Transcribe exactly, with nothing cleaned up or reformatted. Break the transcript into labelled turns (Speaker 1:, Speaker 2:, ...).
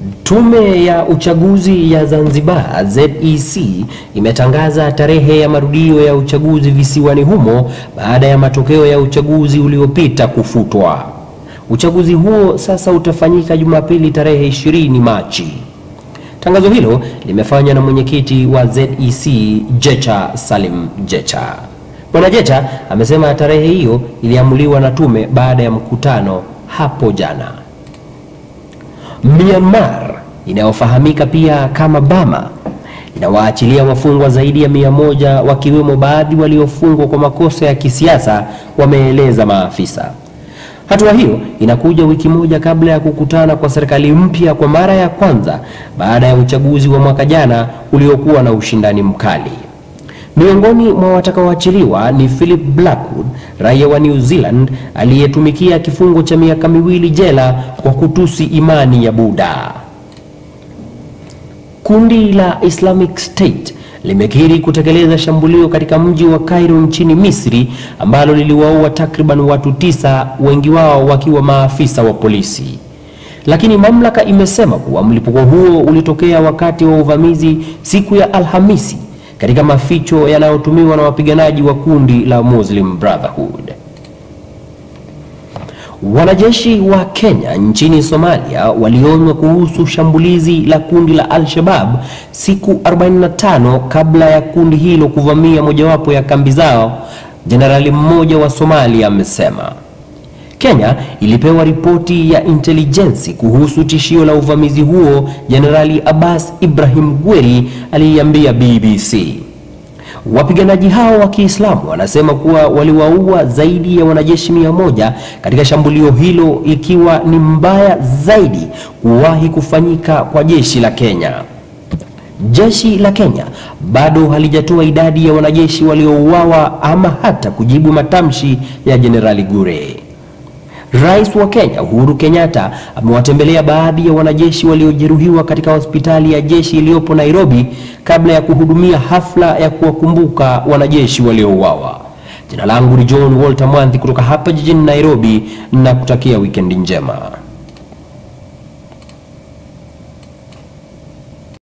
Speaker 1: Tume ya uchaguzi ya Zanzibar Z E C imetangaza tarehe ya marudio ya uchaguzi visiwani humo baada ya matokeo ya uchaguzi uliopita kufutwa. Uchaguzi huo sasa utafanyika Jumapili tarehe ishirini Machi. Tangazo hilo limefanywa na mwenyekiti wa Z E C Jecha Salim Jecha. Bwana Jecha amesema tarehe hiyo iliamuliwa na tume baada ya mkutano hapo jana. Myanmar, inayofahamika pia kama Burma, inawaachilia wafungwa zaidi ya mia moja wakiwemo baadhi waliofungwa kwa makosa ya kisiasa, wameeleza maafisa. Hatua hiyo inakuja wiki moja kabla ya kukutana kwa serikali mpya kwa mara ya kwanza baada ya uchaguzi wa mwaka jana uliokuwa na ushindani mkali. Miongoni mwa watakaoachiliwa ni Philip Blackwood, raia wa New Zealand aliyetumikia kifungo cha miaka miwili jela kwa kutusi imani ya Buddha. Kundi la Islamic State limekiri kutekeleza shambulio katika mji wa Cairo nchini Misri ambalo liliwaua takriban watu tisa, wengi wao wakiwa maafisa wa polisi. Lakini mamlaka imesema kuwa mlipuko huo ulitokea wakati wa uvamizi siku ya Alhamisi katika maficho yanayotumiwa na wapiganaji wa kundi la Muslim Brotherhood. Wanajeshi wa Kenya nchini Somalia walionywa kuhusu shambulizi la kundi la Al-Shabaab siku arobaini na tano kabla ya kundi hilo kuvamia mojawapo ya kambi zao, jenerali mmoja wa Somalia amesema. Kenya ilipewa ripoti ya intelijensi kuhusu tishio la uvamizi huo, Jenerali Abbas Ibrahim Gweri aliambia B B C. Wapiganaji hao wa Kiislamu wanasema kuwa waliwaua zaidi ya wanajeshi mia moja katika shambulio hilo, ikiwa ni mbaya zaidi kuwahi kufanyika kwa jeshi la Kenya. Jeshi la Kenya bado halijatoa idadi ya wanajeshi waliouawa ama hata kujibu matamshi ya Jenerali Gweri. Rais wa Kenya Uhuru Kenyatta amewatembelea baadhi ya wanajeshi waliojeruhiwa katika hospitali ya jeshi iliyopo Nairobi kabla ya kuhudumia hafla ya kuwakumbuka wanajeshi waliouawa. Jina langu ni John Walter Mwanthi kutoka hapa jijini Nairobi, na kutakia weekend njema.